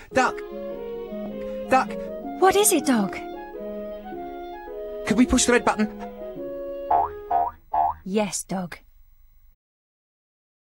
Duck! Duck! What is it, Dog? Could we push the red button? Yes, Dog.